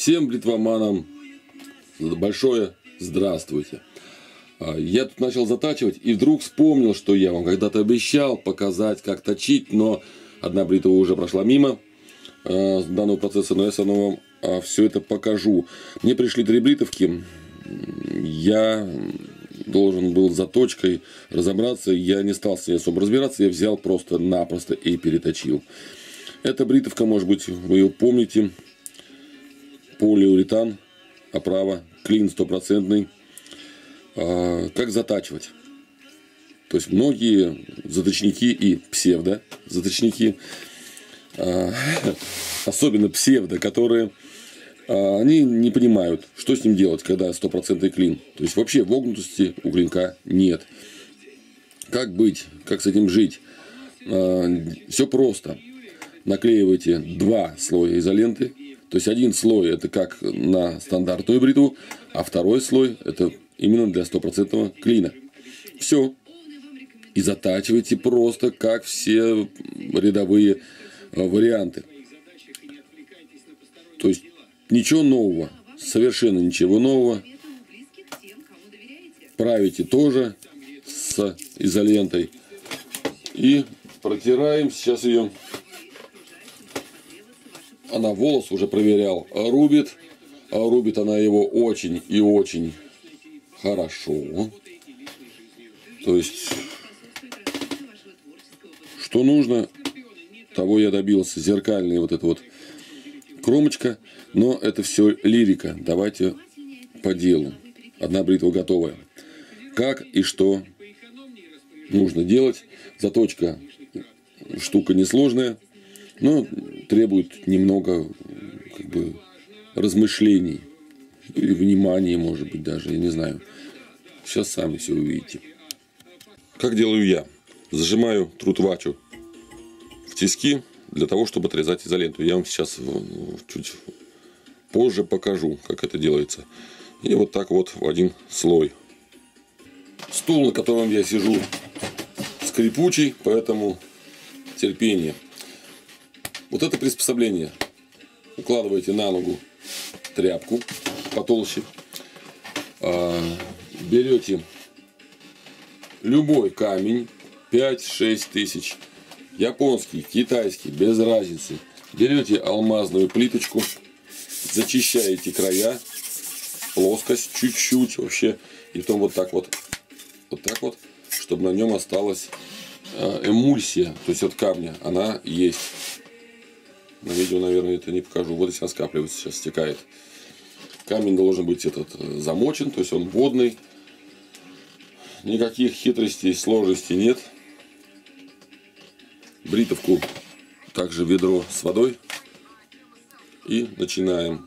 Всем бритвоманам большое здравствуйте. Я тут начал затачивать и вдруг вспомнил, что я вам когда-то обещал показать, как точить, но одна бритва уже прошла мимо данного процесса, но я все равно вам все это покажу. Мне пришли 3 бритовки, я должен был заточкой разобраться, я не стал с ней особо разбираться, я взял просто-напросто и переточил. Эта бритовка, может быть, вы ее помните, полиуретан, оправа, клин 100%. Как затачивать? То есть многие заточники и псевдо-заточники, особенно псевдо, которые они не понимают, что с ним делать, когда 100% клин. То есть вообще вогнутости у клинка нет. Как быть? Как с этим жить? Все просто. Наклеивайте 2 слоя изоленты. То есть один слой это как на стандартную бритву, а второй слой это именно для 100% клина. Все. И затачивайте просто как все рядовые варианты. То есть ничего нового. Совершенно ничего нового. Правите тоже с изолентой. И протираем сейчас ее. Она волос уже проверял, рубит. Рубит она его очень и очень хорошо. То есть, что нужно, того я добился. Зеркальная вот эта вот кромочка. Но это все лирика. Давайте по делу. Одна бритва готовая. Как и что нужно делать. Заточка штука несложная. Но требует немного размышлений или внимания, может быть, даже, я не знаю. Сейчас сами все увидите. Как делаю я? Зажимаю трутвачу в тиски для того, чтобы отрезать изоленту. Я вам сейчас чуть позже покажу, как это делается. И вот так вот в один слой. Стул, на котором я сижу, скрипучий, поэтому терпение. Вот это приспособление. Укладываете на ногу тряпку потолще. Берете любой камень, 5-6 тысяч. Японский, китайский, без разницы. Берете алмазную плиточку. Зачищаете края. Плоскость чуть-чуть вообще. И потом вот так вот. Вот так вот. Чтобы на нем осталась эмульсия. То есть от камня. Она есть. На видео, наверное, это не покажу. Вот здесь она скапливается, сейчас стекает. Камень должен быть замочен, то есть он водный. Никаких хитростей, сложностей нет. Бритовку также в ведро с водой. И начинаем.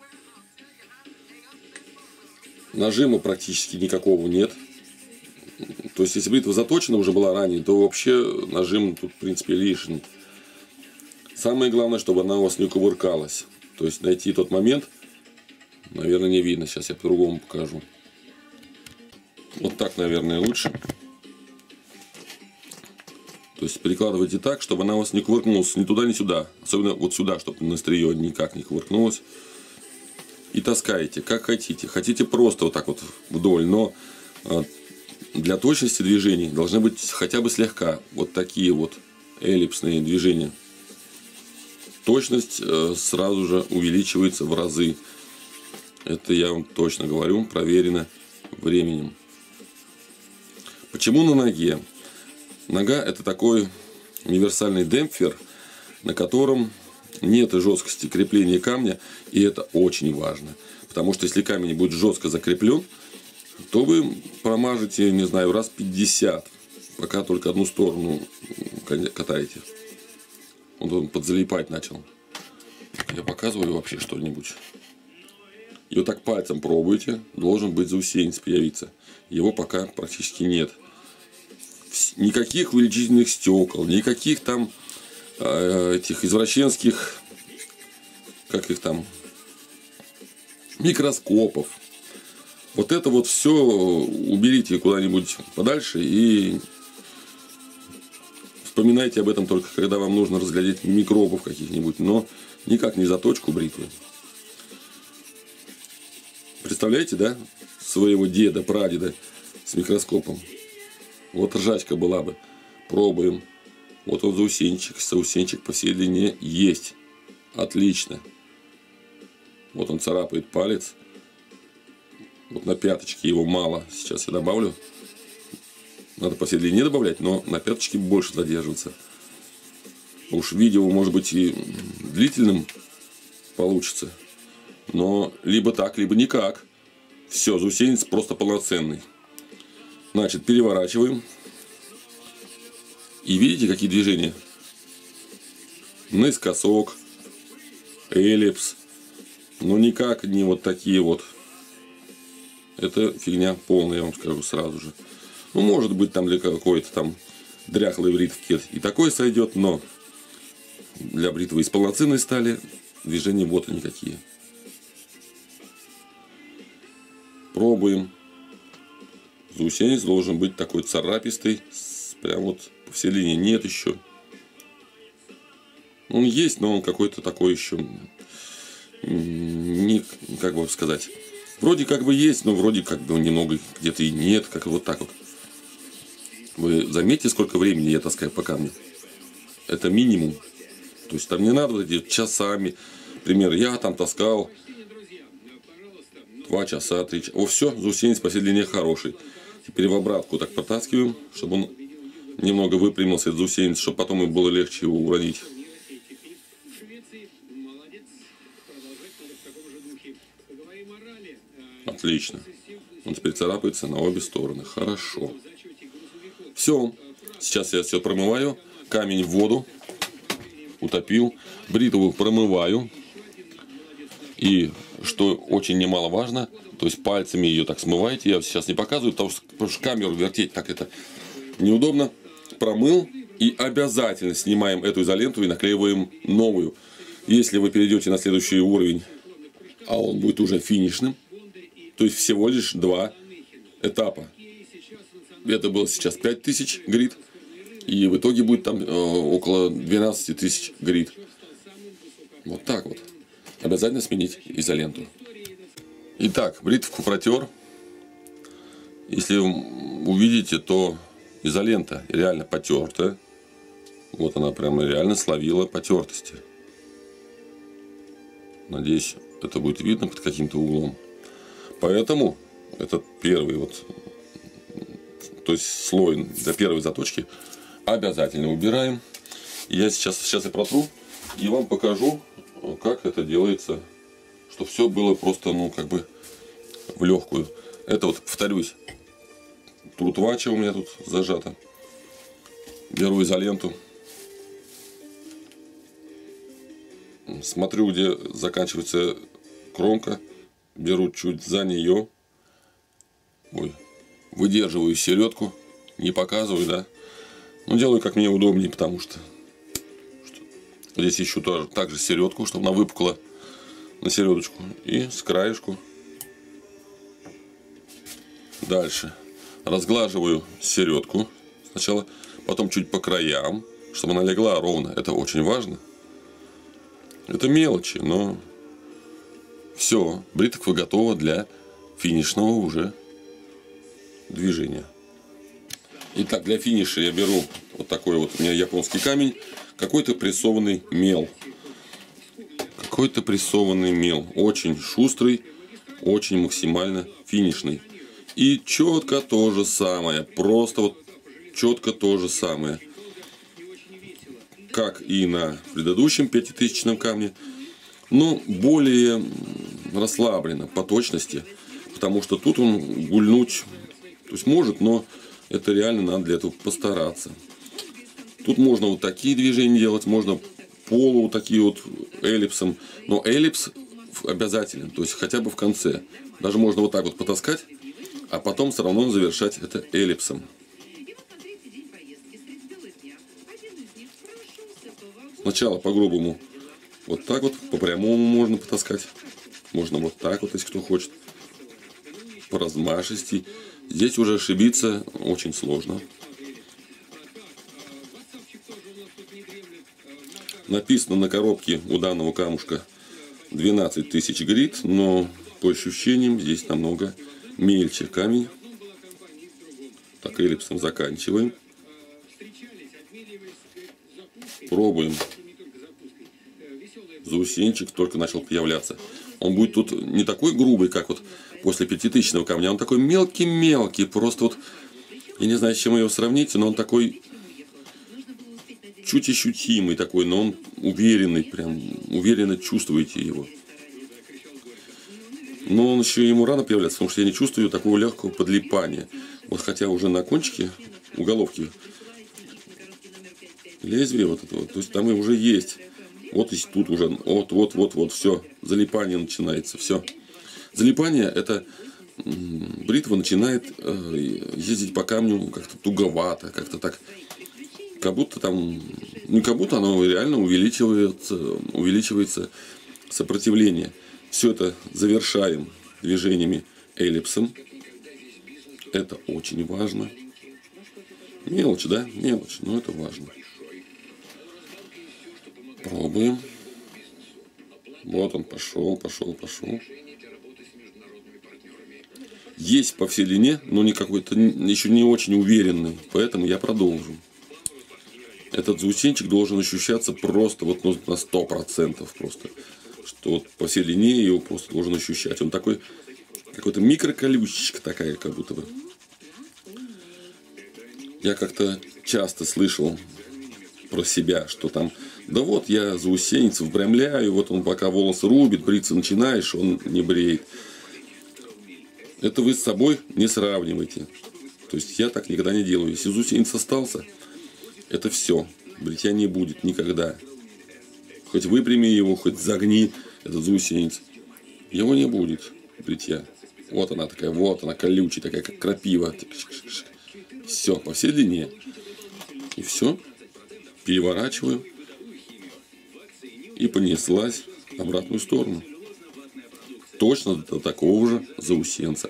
Нажима практически никакого нет. То есть, если бритва заточена уже была ранее, то вообще нажим тут, в принципе, лишний. Самое главное, чтобы она у вас не кувыркалась. То есть найти тот момент, наверное, не видно. Сейчас я по-другому покажу. Вот так, наверное, лучше. То есть прикладывайте так, чтобы она у вас не кувыркнулась ни туда, ни сюда. Особенно вот сюда, чтобы на острие никак не кувыркнулась. И таскаете, как хотите. Хотите просто вот так вот вдоль, но для точности движений должны быть хотя бы слегка вот такие вот эллипсные движения. Точность сразу же увеличивается в разы. Это я вам точно говорю, проверено временем. Почему на ноге? Нога это такой универсальный демпфер, на котором нет жесткости крепления камня. И это очень важно. Потому что если камень будет жестко закреплен, то вы промажете, не знаю, раз 50. Пока только одну сторону катаете. Он подзалипать начал. Я показываю вообще что-нибудь. И вот так пальцем пробуйте. Должен быть заусенец появиться. Его пока практически нет. Никаких увеличительных стекол. Никаких там этих извращенских, как их там, микроскопов. Вот это вот все уберите куда-нибудь подальше и вспоминайте об этом только когда вам нужно разглядеть микробов каких-нибудь, но никак не заточку бритвы. представляете, да? Своего деда, прадеда с микроскопом. Вот ржачка была бы. Пробуем. Вот он заусенчик по всей длине есть. Отлично. Вот он царапает палец. Вот на пяточке его мало. Сейчас я добавлю. Надо по всей длине добавлять, но на пяточке больше задерживаться. Уж видео может быть и длительным получится. Но либо так, либо никак. Все, заусенец просто полноценный. Значит, переворачиваем. И видите, какие движения? Наискосок, эллипс. Но никак не вот такие вот. Это фигня полная, я вам скажу сразу же. Ну, может быть, там для какой-то там дряхлой бритвки и такое сойдет, но для бритвы из полноценной стали движения вот они какие. Пробуем. Заусенец должен быть такой царапистый. Прям вот по всей линии. Нет еще. Он есть, но он какой-то такой еще. Не, как бы сказать. Вроде как бы есть, но вроде как бы немного где-то и нет. Как вот так вот. Вы заметьте, сколько времени я таскаю по камню. Это минимум. То есть там не надо вот эти часами. Например, я там таскал 2 часа, 3 часа. О, все, заусенец по всей длине хороший. Теперь в обратку так протаскиваем, чтобы он немного выпрямился, этот заусенец, чтобы потом им было легче его уронить. Отлично. Он теперь царапается на обе стороны. Хорошо. Все. Сейчас я все промываю. Камень в воду. Утопил. Бритву промываю. И что очень немаловажно, то есть пальцами ее так смываете. Я сейчас не показываю, потому что камеру вертеть так это неудобно. Промыл. И обязательно снимаем эту изоленту и наклеиваем новую. Если вы перейдете на следующий уровень, а он будет уже финишным, то есть всего лишь 2 этапа. Это было сейчас 5000 грит. И в итоге будет там около 12 тысяч грит. Вот так вот. Обязательно сменить изоленту. Итак, бритвку протер. Если увидите, то изолента реально потертая. Вот она прямо реально словила потертости. Надеюсь, это будет видно под каким-то углом. Поэтому этот первый вот, то есть слой до первой заточки обязательно убираем. Я сейчас я протру и вам покажу, как это делается, чтобы все было просто, ну, как бы в легкую. Это вот, повторюсь, трутвача у меня тут зажата. Беру изоленту. Смотрю, где заканчивается кромка. Беру чуть за нее. Ой. Выдерживаю середку. Не показываю, да. Но делаю, как мне удобнее, потому что здесь ищу тоже также середку, чтобы она выпукла на середочку. И с краешку. Дальше. Разглаживаю середку сначала. Потом чуть по краям, чтобы она легла ровно. Это очень важно. Это мелочи, но все, бритва готова для финишного уже движения. Итак, для финиша я беру вот такой вот, у меня японский камень, какой-то прессованный мел. Какой-то прессованный мел. Очень шустрый, очень максимально финишный. И четко то же самое. Просто вот четко то же самое. Как и на предыдущем 5000-ном камне. Но более расслабленно по точности. Потому что тут он гульнуть, то есть может, но это реально надо для этого постараться. Тут можно вот такие движения делать, можно полу вот такие вот эллипсом. Но эллипс обязателен, то есть хотя бы в конце. Даже можно вот так вот потаскать, а потом все равно завершать это эллипсом. Сначала по-грубому вот так вот, по прямому можно потаскать. Можно вот так вот, если кто хочет. По размашисти. Здесь уже ошибиться очень сложно. Написано на коробке у данного камушка 12 000 грит, но по ощущениям здесь намного мельче камень. Так, эллипсом заканчиваем. Пробуем. Заусенчик только начал появляться. Он будет тут не такой грубый, как вот после 5000-го камня. Он такой мелкий-мелкий. Просто вот, я не знаю, с чем его сравнить, но он такой чуть ощутимый такой, но он уверенный, прям уверенно чувствуете его. Но он еще ему рано появляться, потому что я не чувствую такого легкого подлипания. Вот хотя уже на кончике уголовки лезвие вот это вот, то есть там и уже есть. Вот и тут уже, вот, все, залипание начинается, все. Залипание — это бритва начинает ездить по камню как-то туговато, как-то так, как будто там, не как будто оно реально увеличивается сопротивление. Все это завершаем движениями эллипсом. Это очень важно. Мелочь, да? Мелочь, но это важно. Пробуем. Вот он пошел. Есть по всей длине, но не какой-то, еще не очень уверенный. Поэтому я продолжу. Этот заусенчик должен ощущаться просто вот на 100% просто. Что вот по всей длине его просто должен ощущать. Он такой, какой-то микроколючечка такая, как будто бы. Я как-то часто слышал про себя, что там, да вот я заусенец впрямляю, вот он пока волосы рубит, бриться начинаешь, он не бреет. Это вы с собой не сравниваете. То есть я так никогда не делаю. Если заусенец остался, это все. Бритья не будет никогда. Хоть выпрями его, хоть загни этот заусенец. Его не будет бритья. Вот она такая, вот она колючая, такая как крапива. Все, по всей длине. И все. Переворачиваю. И понеслась в обратную сторону. Точно до такого же заусенца.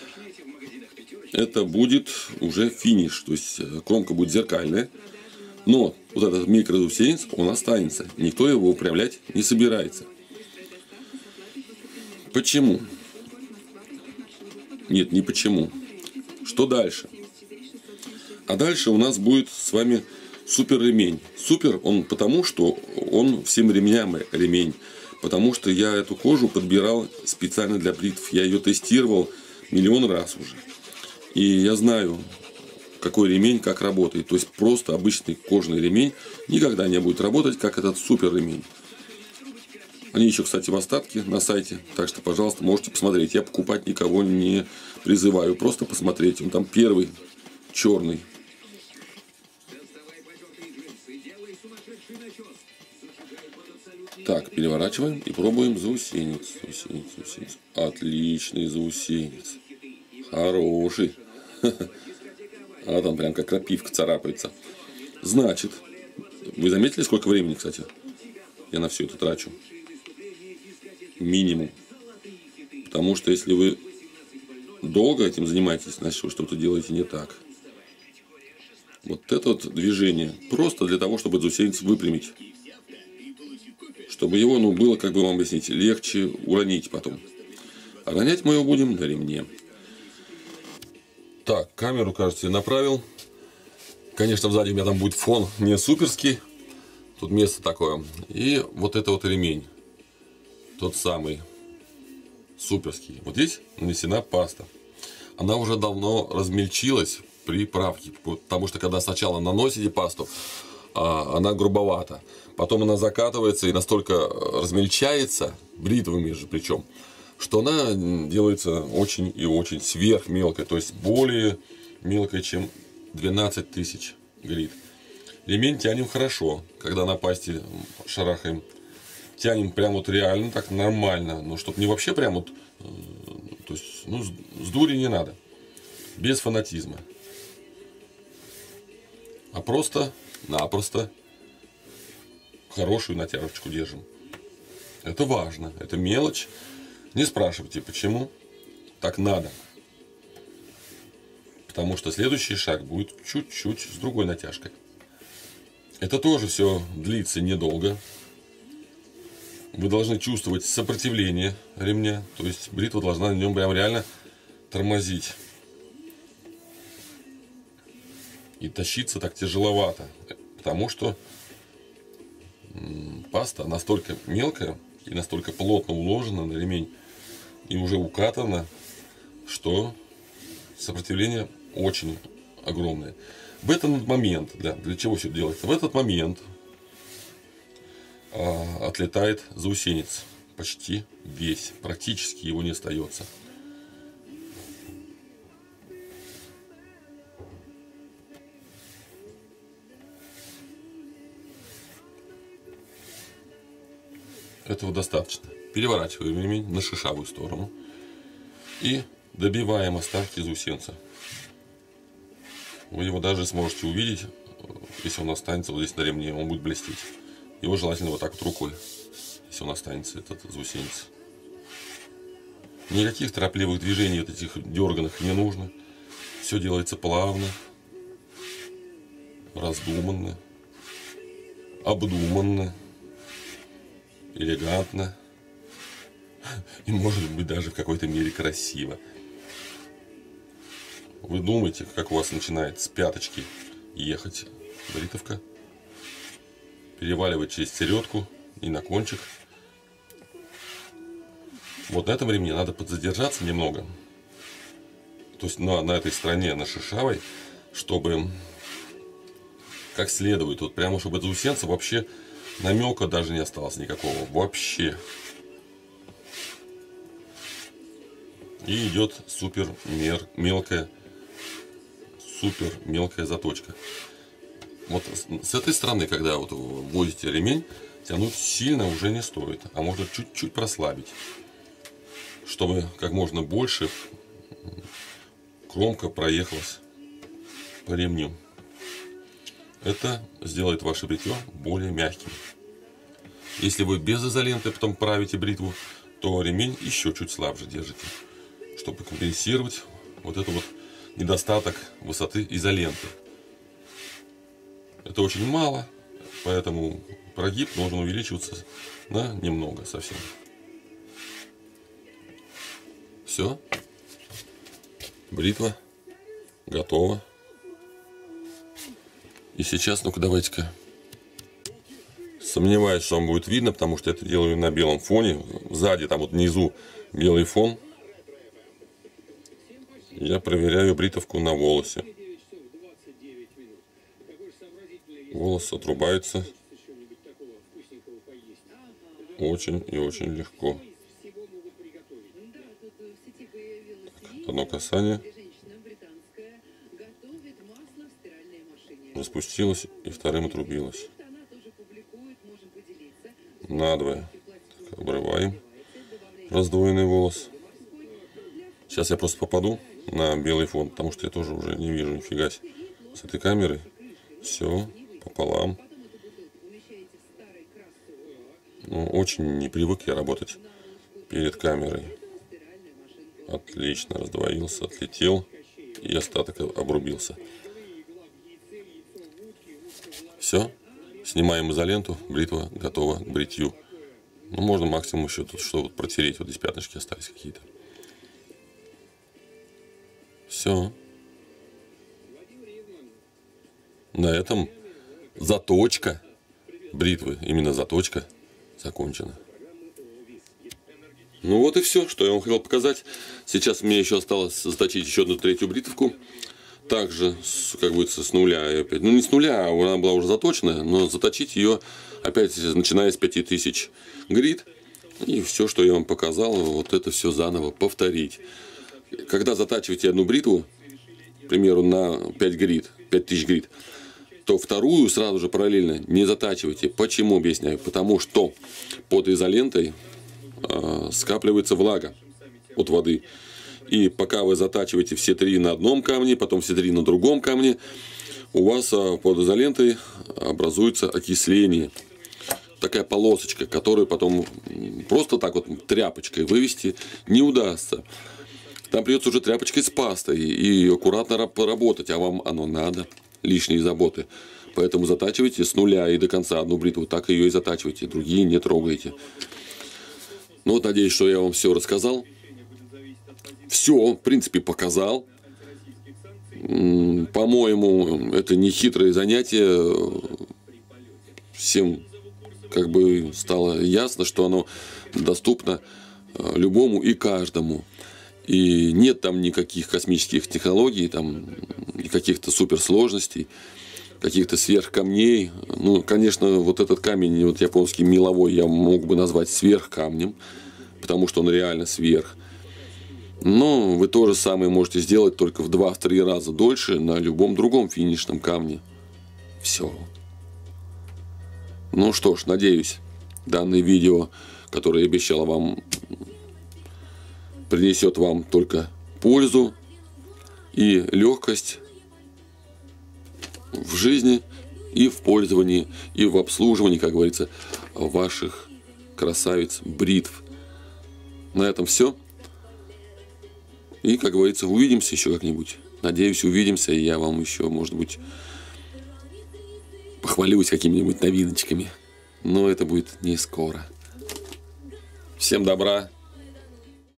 Это будет уже финиш. То есть кромка будет зеркальная. Но вот этот микрозаусенец, он останется. Никто его управлять не собирается. Почему? Нет, не почему. Что дальше? А дальше у нас будет с вами супер ремень. Супер он потому, что он всем ремням ремень. Потому что я эту кожу подбирал специально для бритв. Я ее тестировал миллион раз уже. И я знаю, какой ремень как работает. То есть просто обычный кожаный ремень никогда не будет работать, как этот супер ремень. Они еще, кстати, в остатке на сайте. Так что, пожалуйста, можете посмотреть. Я покупать никого не призываю. Просто посмотреть. Он там первый, черный. Так, переворачиваем и пробуем заусенец. Заусенец. Отличный заусенец. Хороший. А там прям как крапивка царапается. Значит, вы заметили, сколько времени, кстати, я на все это трачу? Минимум. Потому что если вы долго этим занимаетесь, значит, вы что-то делаете не так. Вот это вот движение просто для того, чтобы заусенец выпрямить. Чтобы его, было, как бы вам объяснить, легче уронить потом. А ронять мы его будем на ремне. Так, камеру, кажется, я направил. Конечно, сзади у меня там будет фон не суперский. Тут место такое. И вот это вот ремень. Тот самый суперский. Вот здесь нанесена паста. Она уже давно размельчилась при правке. Потому что когда сначала наносите пасту, она грубовата. Потом она закатывается и настолько размельчается, бритвами же причем, что она делается очень и очень сверхмелкой. То есть более мелкой, чем 12 тысяч грит. Ремень тянем хорошо, когда на пасте шарахаем. Тянем прям вот реально, так нормально. Но чтобы не вообще прям вот, то есть, с дури не надо. Без фанатизма. А просто-напросто хорошую натяжечку держим. Это важно, это мелочь. Не спрашивайте, почему. Так надо. Потому что следующий шаг будет чуть-чуть с другой натяжкой. Это тоже все длится недолго. вы должны чувствовать сопротивление ремня. То есть бритва должна на нем прям реально тормозить. И тащиться так тяжеловато. Потому что паста настолько мелкая и настолько плотно уложена на ремень и уже укатана, что сопротивление очень огромное. В этот момент, для чего все делается? В этот момент отлетает заусенец. Почти весь. Практически его не остается. Этого достаточно. Переворачиваем ремень на шишавую сторону. И добиваем остатки заусенца. Вы его даже сможете увидеть, если он останется вот здесь на ремне, он будет блестеть. Его желательно вот так вот рукой, если он останется, этот заусенец. Никаких торопливых движений, вот этих дерганых не нужно. Все делается плавно, раздуманно, обдуманно, элегантно и, может быть, даже в какой-то мере красиво. Вы думаете, как у вас начинает с пяточки ехать бритовка, переваливать через середку и на кончик. Вот на этом ремне надо подзадержаться немного. То есть на этой стороне, на шишавой, чтобы как следует, вот прямо чтобы от заусенца вообще намека даже не осталось никакого. Вообще. И идет супер мелкая заточка. Вот с этой стороны, когда вот вводите ремень, тянуть сильно уже не стоит, а можно чуть-чуть прослабить, чтобы как можно больше кромка проехалась по ремню. Это сделает ваше бритье более мягким. Если вы без изоленты потом правите бритву, то ремень еще чуть слабже держите, чтобы компенсировать вот это вот недостаток высоты изоленты. Это очень мало, поэтому прогиб должен увеличиваться на немного совсем. Все. Бритва готова. И сейчас, ну-ка, давайте-ка. Сомневаюсь, что вам будет видно, потому что это делаю на белом фоне. Сзади, там вот внизу белый фон. Я проверяю бритовку на волосе. Волос отрубается очень и очень легко. Так, одно касание. Распустилась и вторым отрубилась. Надвое. Так, обрываем раздвоенный волос. Сейчас я просто попаду на белый фон, потому что я тоже уже не вижу нифига с этой камерой. Все пополам. Ну, очень не привык я работать перед камерой. Отлично, раздвоился, отлетел и остаток обрубился. Все, снимаем изоленту, бритва готова к бритью. Ну, можно максимум еще тут что вот протереть, вот здесь пятнышки остались какие-то. Все. На этом заточка бритвы, именно заточка, закончена. Ну вот и все, что я вам хотел показать. Сейчас мне еще осталось заточить еще одну третью бритвку. Также, как говорится, с нуля опять. Ну не с нуля, она была уже заточена, но заточить ее опять начиная с 5000 грит. И все, что я вам показал, вот это все заново повторить. Когда затачиваете одну бритву, к примеру, на 5 грит, 5000 грит, то вторую сразу же параллельно не затачивайте. Почему, объясняю? Потому что под изолентой скапливается влага от воды. И пока вы затачиваете все три на одном камне, потом все три на другом камне, у вас под изолентой образуется окисление. Такая полосочка, которую потом просто так вот тряпочкой вывести не удастся. Там придется уже тряпочкой с пастой и аккуратно поработать, а вам оно надо. Лишние заботы. Поэтому затачивайте с нуля и до конца одну бритву. Так ее и затачивайте. Другие не трогайте. Ну вот, надеюсь, что я вам все рассказал. Все, в принципе, показал. По-моему, это не хитрое занятие. Всем как бы стало ясно, что оно доступно любому и каждому. И нет там никаких космических технологий, там, каких-то суперсложностей, каких-то сверхкамней. Ну, конечно, вот этот камень, вот японский меловой, я мог бы назвать сверхкамнем, потому что он реально сверх. Но вы то же самое можете сделать только в 2-3 раза дольше на любом другом финишном камне. Все. Ну что ж, надеюсь, данное видео, которое я обещал вам, принесет вам только пользу и легкость в жизни и в пользовании, и в обслуживании, как говорится, ваших красавиц бритв. На этом все. И, как говорится, увидимся еще как-нибудь. Надеюсь, увидимся, и я вам еще, может быть, похвалюсь какими-нибудь новиночками. Но это будет не скоро. Всем добра.